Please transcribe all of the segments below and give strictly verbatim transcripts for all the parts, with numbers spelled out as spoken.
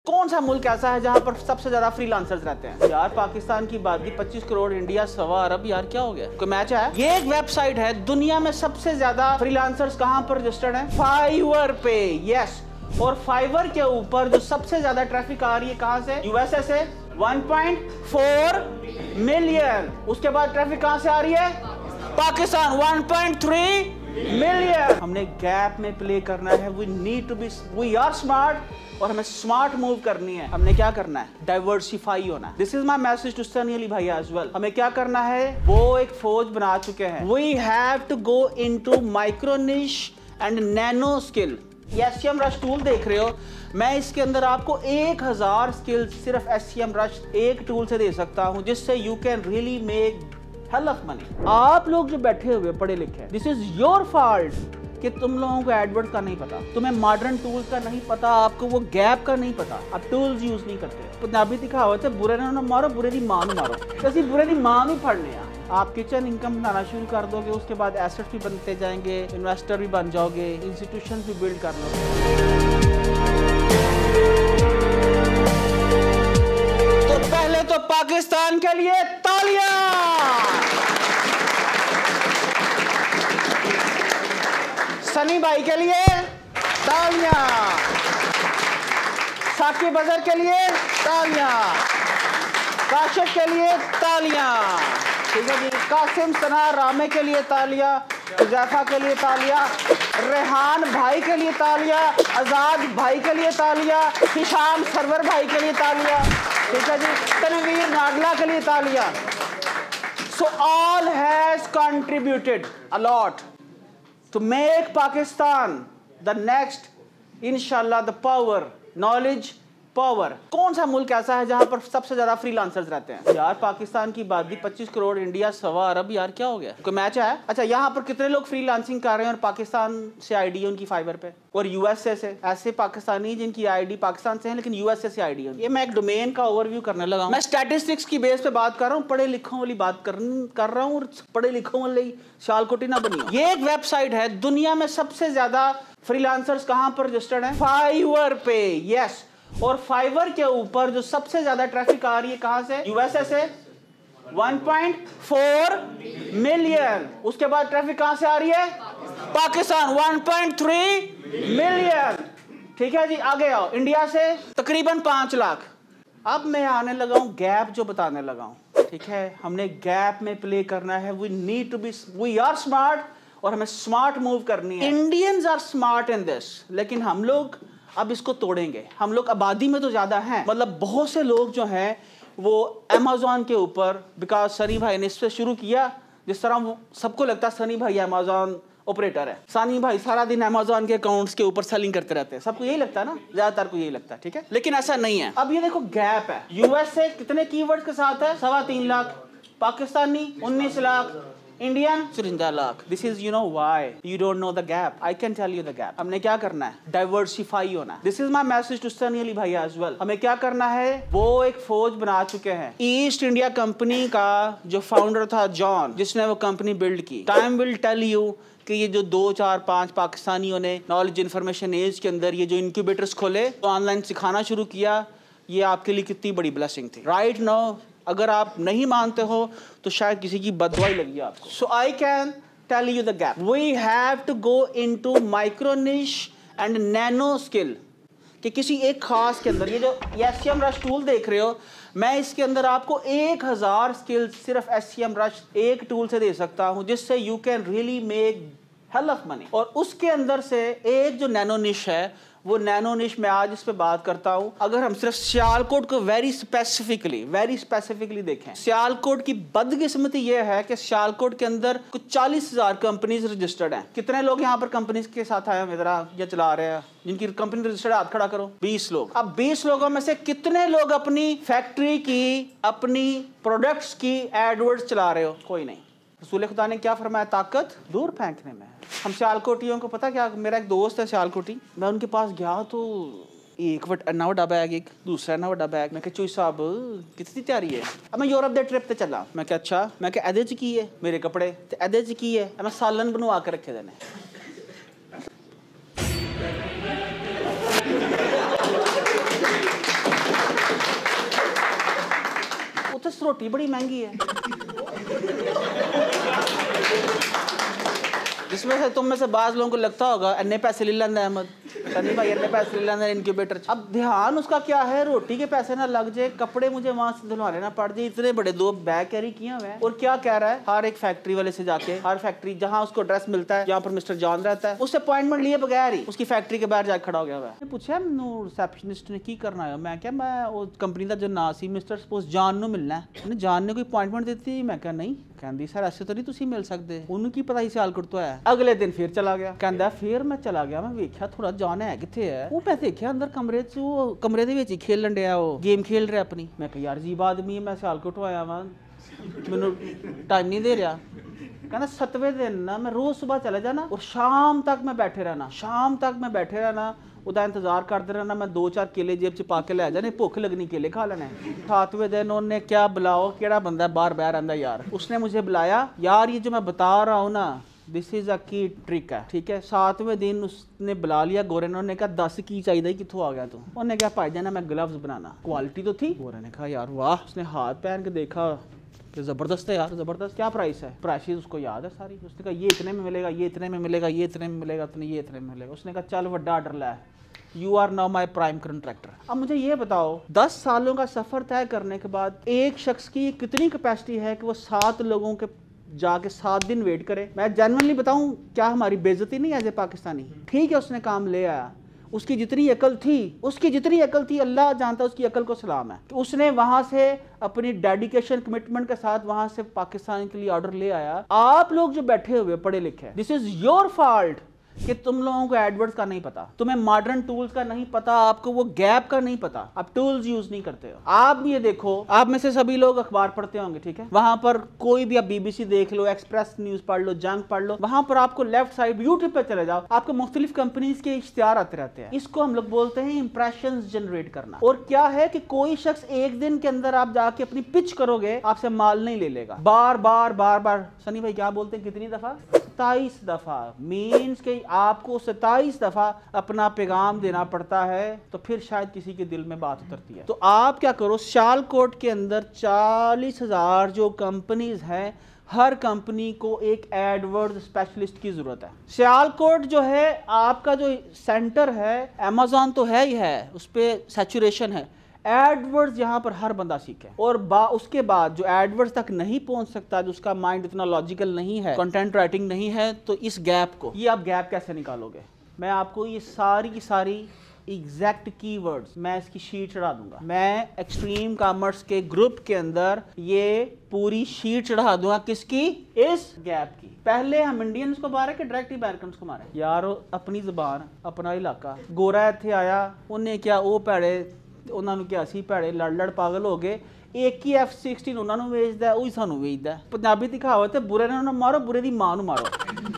कौन सा मुल्क ऐसा है जहां पर सबसे ज्यादा फ्रीलांसर्स रहते हैं? यार पाकिस्तान की बात की पच्चीस करोड़, इंडिया सवा अरब, यार क्या हो गया? कोई मैच है? ये एक वेबसाइट है, दुनिया में सबसे ज्यादा फ्रीलांसर्स कहां पर रजिस्टर्ड हैं? फाइवर पे। यस, और फाइवर के ऊपर जो सबसे ज्यादा ट्रैफिक आ रही है कहां से? यूएसए से वन पॉइंट फोर मिलियन। उसके बाद ट्रैफिक कहां से आ रही है? Pakistan one point three million. हमने गैप में प्ले करना है। We need to be, we are smart और हमें स्मार्ट मूव करनी है। हमने क्या करना है? डाइवर्सिफाई होना है। This is my message to Sunny Ali भाई एज वेल। हमें क्या करना है? वो एक फौज बना चुके हैं। We have to go into micro niche and nano skill. SEMrush tool देख रहे हो, मैं इसके अंदर आपको एक हजार स्किल सिर्फ एससीएम रश एक टूल से दे सकता हूं, जिससे you can really make hell of money. आप लोग जो बैठे हुए पढ़े लिखे, दिस इज योर फॉल्ट कि तुम लोगों को एडवर्ड का नहीं पता, तुम्हें मॉडर्न टूल्स का नहीं पता, आपको वो गैप का नहीं पता, आप टूल्स यूज नहीं करते। पंजाबी दिखावत है, बुरे ना मारो, बुरे दी मां भी मारो। तो बुरे दी मां भी पढ़ने आ। आप किचन इनकम बनाना शुरू कर दोगे, उसके बाद एसेट्स भी बनते जाएंगे, इन्वेस्टर भी बन जाओगे, इंस्टीट्यूशन भी बिल्ड कर लोगे। तो पहले तो पाकिस्तान के लिए तालियां। सनी भाई के लिए तालियां, साकिब अजहर के लिए तालियां, काशिफ के लिए तालियां, ठीक है जी, कासिम सना रामे के लिए तालियां, हुजैफा के लिए तालियां, रेहान भाई के लिए तालियां, आजाद भाई के लिए तालियां, हिशाम सरवर भाई के लिए तालियां, ठीक है जी, तनवीर नागला के लिए तालियां। So all has contributed a lot to make Pakistan the next, inshallah, the power, knowledge, power। कौन सा मुल्क ऐसा है जहां पर सबसे ज्यादा फ्रीलांसर्स रहते हैं? यार पाकिस्तान की बात की पच्चीस करोड़, इंडिया सवा अरब, यार क्या हो गया? कोई मैच है? अच्छा, यहाँ पर कितने लोग फ्रीलांसिंग कर रहे हैं और पाकिस्तान से आईडी है उनकी फाइवर पे, और यूएसए से ऐसे पाकिस्तानी जिनकी आईडी पाकिस्तान से है लेकिन यूएसए से आईडी है। ये मैं एक डोमेन का ओवरव्यू करने लगा हूं। मैं स्टैटिस्टिक्स की बेस पे बात कर रहा हूँ, पढ़े लिखों वाली बात कर, कर रहा हूँ, और पढ़े लिखों वाली शालकोटी ना बनी। ये एक वेबसाइट है, दुनिया में सबसे ज्यादा फ्रीलांसर्स कहां पर रजिस्टर्ड हैं? फाइवर पे। यस, और फाइवर के ऊपर जो सबसे ज्यादा ट्रैफिक आ रही है कहां से? यूएसए से वन पॉइंट फोर मिलियन। उसके बाद ट्रैफिक कहां से आ रही है? Pakistan one point three million. ठीक है जी, आगे आओ। इंडिया से तकरीबन पांच लाख। अब मैं आने लगा हूं गैप जो बताने लगा हूं, ठीक है? हमने गैप में प्ले करना है। We need to be, we are smart और हमें स्मार्ट मूव करनी है। Indians are smart in this, लेकिन हम लोग अब इसको तोड़ेंगे। हम लोग आबादी में तो ज्यादा हैं, मतलब बहुत से लोग जो हैं वो अमेज़न के ऊपर, बिकॉज सनी भाई ने इससे शुरू किया, जिस तरह सबको लगता है सनी भाई अमेज़न ऑपरेटर है, सनी भाई सारा दिन अमेज़न के अकाउंट्स के ऊपर सेलिंग करते रहते हैं, सबको यही लगता है ना, ज्यादातर को यही लगता है, ठीक है? लेकिन ऐसा नहीं है। अब ये देखो गैप है। यूएसए कितने कीवर्ड्स के साथ है? सवा तीन लाख, पाकिस्तानी उन्नीस लाख, इंडियन चुरंजा lakh. This is, you know why you don't know the gap. I can tell you the gap. हमने क्या करना है? डाइवर्सिफाई होना है। This is my message to Sunny Ali भाई एज वेल। हमें क्या करना है? वो एक फौज बना चुके हैं। ईस्ट इंडिया कंपनी का जो फाउंडर था जॉन, जिसने वो कंपनी बिल्ड की, टाइम विल टेल यू कि ये जो दो चार पांच पाकिस्तानियों ने नॉलेज इन्फॉर्मेशन एज के अंदर ये जो इंक्यूबेटर्स खोले, तो ऑनलाइन सिखाना शुरू किया, ये आपके लिए कितनी बड़ी ब्लेसिंग थी। राइट नाउ अगर आप नहीं मानते हो तो शायद किसी की बददुआई लगी आपको। So I can tell you the gap. We have to go into micro niche and nano skill, कि किसी एक खास के अंदर, ये जो एससीएम रश टूल देख रहे हो, मैं इसके अंदर आपको एक हजार स्किल सिर्फ एससीएम रश एक टूल से दे सकता हूं, जिससे you can really make hell of money. और उसके अंदर से एक जो नैनो निश है, वो नैनो निश मैं आज इस पे बात करता हूं। अगर हम सिर्फ सियालकोट को वेरी स्पेसिफिकली वेरी स्पेसिफिकली देखें, सियालकोट की बदकिस्मती ये है कि सियालकोट के अंदर कुछ चालीस हजार कंपनीज रजिस्टर्ड हैं। कितने लोग यहाँ पर कंपनीज के साथ आए हैं इधर या चला रहे हैं, जिनकी कंपनी रजिस्टर्ड? हाथ खड़ा करो। बीस लोग। अब बीस लोगों में से कितने लोग अपनी फैक्ट्री की, अपनी प्रोडक्ट्स की एडवर्ड्स चला रहे हो? कोई नहीं। रसूल खुदा ने क्या फरमाया? ताकत दूर फेंकने में। हम सियालकोटियों को पता क्या, मेरा एक दोस्त है सियालकोटी, मैं उनके पास गया तो एक वट ना वड्डा बैग, एक दूसरा ना वड्डा बैग। मैं कहा चोई साहब कितनी तैयारी है? अब मैं यूरोप दे ट्रिप पे चला। मैं कहा अच्छा, मैं कहा एदे च की है मेरे कपड़े, ते एदे च की है? मैं सालन बनवा के रखे देने। रोटी बड़ी महंगी है। जिसमें से तुम में से बाज लोगों को लगता होगा अन्य पैसे ले लेंदा अहमद, सनी भाई अन्य पैसे ले लेंदा इनक्यूबेटर। अब ध्यान उसका क्या है, रोटी के पैसे ना लग जाए, कपड़े मुझे वहां से धुलवाने ना पड़ जाए, इतने बड़े दो बैग कैरी किए हुए हैं। और क्या कह रहा है, हर एक फैक्ट्री वाले से जाके, हर फैक्ट्री जहां उसको ड्रेस मिलता है, जहां पर मिस्टर जॉन रहता है, उससे अपॉइंटमेंट लिए बगैर ही उसकी फैक्ट्री के बाहर जाकर खड़ा हो गया हुआ है। पूछा रिसेप्शनिस्ट ने की करना है, मैं क्या मैं वो कंपनी का जो ना सी मिस्टर सपोज जॉन नु मिलना है, जॉन ने कोई अपॉइंटमेंट देती, मैं क्या नहीं कहती सर ऐसे तो नहीं तुसी मिल सकते, उनकी पता ही सियाल करता है। अगले दिन फिर चला गया, कहता फिर मैं चला गया, मैं वेख्या थोड़ा जान है किथे है, वो मैं देखिया अंदर कमरे च वो कमरे दे विच ही खेलन डया, वो गेम खेल रहा अपनी। मैं कहा यार अजीब आदमी है, मैं सियाल कटवाया वा, मैनू टाइम नहीं दे रहा। कहना सतवें दिन ना मैं रोज सुबह चले जाना और शाम तक मैं बैठे रहना, शाम तक मैं बैठे रहना, उदा इंतजार करते रहना, मैं दो चार केले जेब च पा के लै जाने, भुख लगनी केले खा लेने। सातवें दिन उन्होंने क्या बुलाओ केड़ा बंदा बाहर बह रहा यार, उसने मुझे बुलाया, यार ये जो मैं बता रहा हूँ ना दिस इज अ की ट्रिक है, ठीक है। सातवें दिन उसने बुला लिया गोरे ने, उन्होंने कहा दस की चाहिए कितों आ गया तू, उन्होंने कहा भाई जाना मैं ग्लव्स बनाना, क्वालिटी तो थी। गोरे ने कहा यार वाह, उसने हाथ पहन के देखा कि जबरदस्त है यार, जबरदस्त। क्या प्राइस है, प्राइसेस उसको याद है सारी। उसने कहा ये इतने में मिलेगा, ये इतने में मिलेगा, ये इतने में मिलेगा, इतने ये इतने में मिलेगा। उसने कहा चल वड्डा ऑर्डर ला, you are now my prime contractor. अब मुझे ये बताओ दस सालों का सफर तय करने के बाद एक शख्स की कितनी कैपेसिटी है कि वो सात लोगों के जाके सात दिन वेट करे। मैं जेन्युइनली बताऊं, क्या हमारी बेइज्जती नहीं एज ए पाकिस्तानी? ठीक है उसने काम ले आया, उसकी जितनी अकल थी उसकी जितनी अकल थी अल्लाह जानता उसकी अकल को सलाम है कि उसने वहां से अपनी डेडिकेशन कमिटमेंट के साथ वहां से पाकिस्तान के लिए ऑर्डर ले आया। आप लोग जो बैठे हुए पढ़े लिखे, दिस इज योर फॉल्ट कि तुम लोगों को एडवर्ड्स का नहीं पता, तुम्हें मॉडर्न टूल्स का नहीं पता, आपको वो गैप का नहीं पता, आप टूल्स यूज नहीं करते हो। आप भी ये देखो, आप में से सभी लोग अखबार पढ़ते होंगे, ठीक है, वहां पर कोई भी आप बीबीसी देख लो, एक्सप्रेस न्यूज पढ़ लो, जंग पढ़ लो, वहां पर आपको लेफ्ट साइड यूट्यूब पे चले जाओ, आपको मुख्तलिफ कंपनीज के इश्तिहार आते रहते हैं। इसको हम लोग बोलते हैं इंप्रेशन जनरेट करना। और क्या है कि कोई शख्स एक दिन के अंदर आप जाके अपनी पिच करोगे, आपसे माल नहीं ले लेगा। बार बार बार बार सनी भाई क्या बोलते हैं, कितनी दफा? सताईस दफा। मीन्स के आपको सताईस दफा अपना पैगाम देना पड़ता है, तो फिर शायद किसी के दिल में बात उतरती है। तो आप क्या करो, सियालकोट के अंदर चालीस हजार जो कंपनीज हैं, हर कंपनी को एक एडवर्ड स्पेशलिस्ट की जरूरत है। सियालकोट जो है आपका जो सेंटर है, अमेज़न तो है ही है, उस पर सैचुरेशन है। एडवर्ड्स यहाँ पर हर बंदा सीखे, और बा उसके बाद जो एडवर्ड्स तक नहीं पहुंच सकता, जो उसका माइंड इतना लॉजिकल नहीं है, कंटेंट राइटिंग नहीं है, तो इस गैप को, ये आप गैप कैसे निकालोगे? मैं आपको ये सारी की सारी एग्जैक्ट कीवर्ड्स मैं इसकी शीट चढ़ा दूंगा। मैं एक्सट्रीम कॉमर्स के ग्रुप के अंदर ये पूरी शीट चढ़ा दूंगा, किसकी? इस गैप की। पहले हम इंडियंस को मारे कि डायरेक्ट अमेरिकन को मारे? यार अपनी जुबान अपना इलाका। गोरा इत्थे आया, उन्हें क्या वो भैड़े उन्होंने क्या सी भैड़े लड़ लड़ पागल हो गए, एक ही एफ सिक्सटीन उन्होंने वेचदा, वही सानू वेचदा। पंजाबी दी कहावत है, बुरे ने मारो बुरे दी मां नू मारो।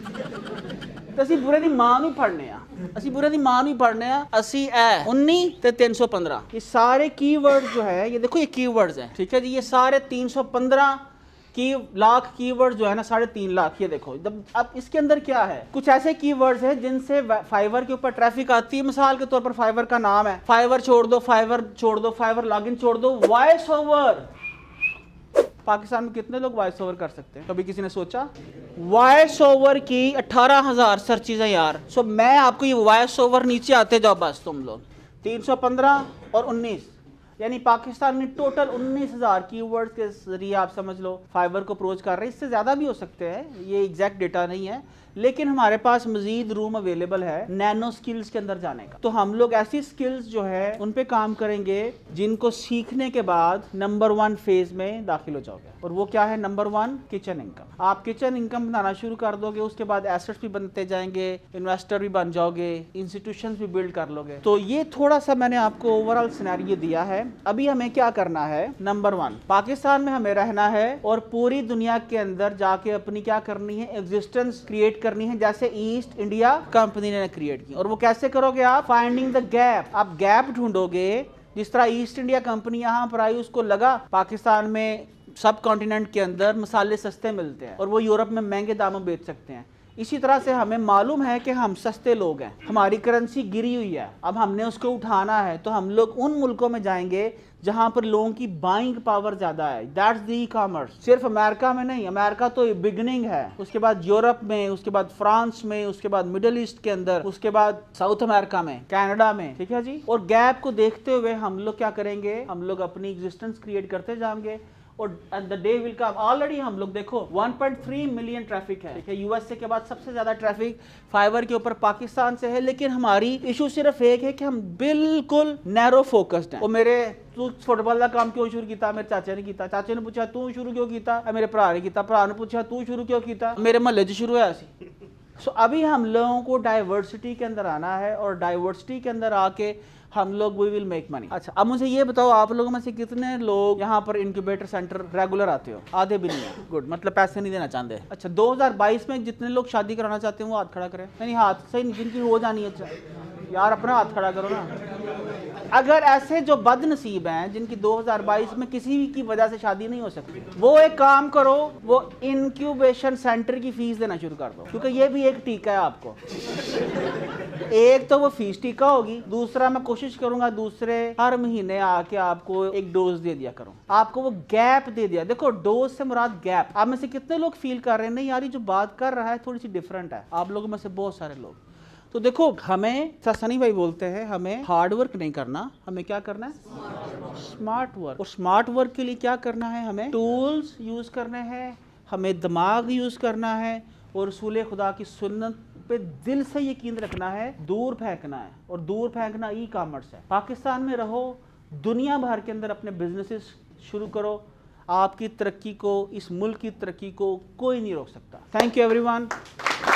तो असी बुरे दी मां नू फड़ने आ, असी बुरे दी मां नू फड़ने आ। असी ए उन्नीस ते तीन सौ पंद्रह, ये सारे कीवर्ड जो है, ये देखो ये कीवर्ड्स हैं, ठीक है जी, ये सारे तीन सौ पंद्रह की लाख कीवर्ड जो है ना, साढ़े तीन लाख, ये देखो। अब इसके अंदर क्या है, कुछ ऐसे कीवर्ड्स हैं जिनसे फाइवर के ऊपर ट्रैफिक आती है। मिसाल के तौर पर फाइवर का नाम है, फाइवर छोड़ दो, फाइवर छोड़ दो, फाइवर लॉगिन छोड़ दो, वॉइस ओवर। पाकिस्तान में कितने लोग वॉइस ओवर कर सकते हैं? कभी किसी ने सोचा? वॉइस ओवर की अठारह हजार सर्चेज है यार। सो मैं आपको ये वॉइस ओवर, नीचे आते जाओ बस तुम लोग, तीन सौ पंद्रह और उन्नीस, यानी पाकिस्तान में टोटल उन्नीस हजार कीवर्ड्स के जरिए आप समझ लो फाइबर को अप्रोच कर रहे हैं। इससे ज़्यादा भी हो सकते हैं, ये एग्जैक्ट डेटा नहीं है, लेकिन हमारे पास मजीद रूम अवेलेबल है नैनो स्किल्स के अंदर जाने का। तो हम लोग ऐसी स्किल्स जो है उन पे काम करेंगे जिनको सीखने के बाद नंबर वन फेज में दाखिल हो जाओगे। और वो क्या है? Number one, kitchen income. आप किचन इनकम बनाना शुरू कर दोगे, उसके बाद एसेट्स भी बनते जाएंगे, इन्वेस्टर भी बन जाओगे, इंस्टीट्यूशंस भी बिल्ड कर लोगे। तो ये थोड़ा सा मैंने आपको ओवरऑल सिनेरियो दिया है। अभी हमें क्या करना है? नंबर वन, पाकिस्तान में हमें रहना है और पूरी दुनिया के अंदर जाके अपनी क्या करनी है? एग्जिस्टेंस क्रिएट करनी है, जैसे ईस्ट इंडिया कंपनी ने क्रिएट की। और वो कैसे करोगे आप? Finding the gap. आप गैप ढूंढोगे, जिस तरह ईस्ट इंडिया कंपनी यहाँ पर आई, उसको लगा पाकिस्तान में सब कॉन्टिनेंट के अंदर मसाले सस्ते मिलते हैं और वो यूरोप में महंगे दामों बेच सकते हैं। इसी तरह से हमें मालूम है कि हम सस्ते लोग हैं, हमारी करेंसी गिरी हुई है, अब हमने उसको उठाना है, तो हम लोग उन मुल्कों में जाएंगे जहां पर लोगों की बाइंग पावर ज्यादा है। That's the e commerce. सिर्फ अमेरिका में नहीं, अमेरिका तो बिगनिंग है, उसके बाद यूरोप में, उसके बाद फ्रांस में, उसके बाद मिडिल ईस्ट के अंदर, उसके बाद साउथ अमेरिका में, कनाडा में, ठीक है जी। और गैप को देखते हुए हम लोग क्या करेंगे, हम लोग अपनी एग्जिस्टेंस क्रिएट करते जाएंगे और the day will come. Already हम लोग देखो one point three million traffic है, ठीक है। यूएसए के बाद सबसे ज्यादा ट्रैफिक फाइबर के ऊपर पाकिस्तान से है, लेकिन हमारी इशू सिर्फ एक है कि हम बिल्कुल नैरो फोकस्ड हैं। और मेरे तू फुटबॉल का काम क्यों शुरू किया, मेरे चाचा ने किया, चाचे ने पूछा तू शुरू क्यों किया, मेरे भरा ने किया, भरा ने पूछा तू शुरू क्यों किया, मेरे महल्ले च शुरू है। सो so, अभी हम लोगों को डाइवर्सिटी के अंदर आना है और डाइवर्सिटी के अंदर आके हम लोग वी विल मेक मनी। अच्छा, अब मुझे ये बताओ, आप लोगों में से कितने लोग यहाँ पर इंक्यूबेटर सेंटर रेगुलर आते हो? आधे भी नहीं है। गुड, मतलब पैसे नहीं देना चाहते। अच्छा, दो हज़ार बाईस में जितने लोग शादी कराना चाहते हैं वो हाथ खड़ा करें। नहीं, हाथ सही, जिनकी हो जानी है। अच्छा यार, अपना हाथ खड़ा करो ना। अगर ऐसे जो बदनसीब हैं जिनकी दो हज़ार बाईस में किसी भी की वजह से शादी नहीं हो सकती, वो एक काम करो, वो इंक्यूबेशन सेंटर की फीस देना शुरू कर दो, क्योंकि ये भी एक टीका है आपको। एक तो वो फीस टीका होगी, दूसरा मैं कोशिश करूंगा दूसरे हर महीने आके आपको एक डोज दे दिया करूं, आपको वो गैप दे दिया। देखो, डोज से मुराद गैप। आप में से कितने लोग फील कर रहे हैं नहीं यार ये जो बात कर रहा है थोड़ी सी डिफरेंट है? आप लोगों में से बहुत सारे लोग। तो देखो, हमें सनी भाई बोलते हैं हमें हार्ड वर्क नहीं करना, हमें क्या करना है? Smart work. और स्मार्ट वर्क के लिए क्या करना है? हमें टूल्स यूज करने हैं, हमें दिमाग यूज करना है और रसूल खुदा की सुन्नत पे दिल से यकीन रखना है, दूर फेंकना है। और दूर फेंकना ई कॉमर्स है। पाकिस्तान में रहो, दुनिया भर के अंदर अपने बिजनेसेस शुरू करो, आपकी तरक्की को, इस मुल्क की तरक्की को कोई नहीं रोक सकता। Thank you everyone.